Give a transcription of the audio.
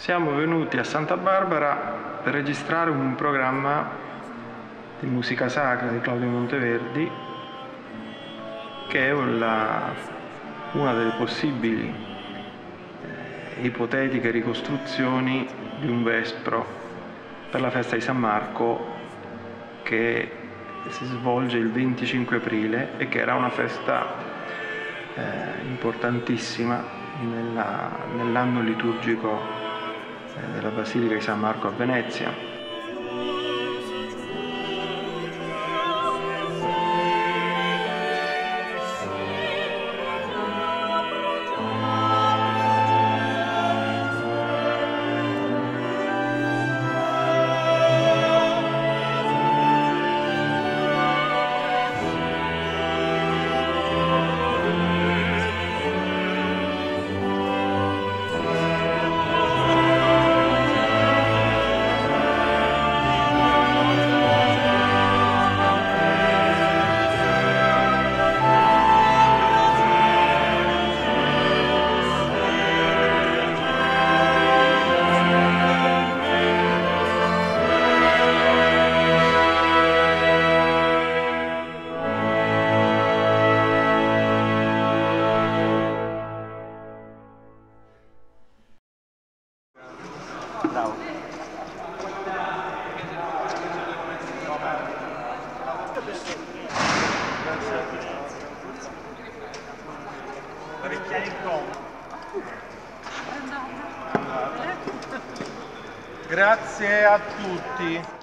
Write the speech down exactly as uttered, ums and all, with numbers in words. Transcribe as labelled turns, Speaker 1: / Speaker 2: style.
Speaker 1: Siamo venuti a Santa Barbara per registrare un programma di musica sacra di Claudio Monteverdi, che è la, una delle possibili eh, ipotetiche ricostruzioni di un vespro per la festa di San Marco, che si svolge il venticinque aprile e che era una festa eh, importantissima nella, nell'anno liturgico della Basilica di San Marco a Venezia. Bravo.
Speaker 2: Grazie a tutti.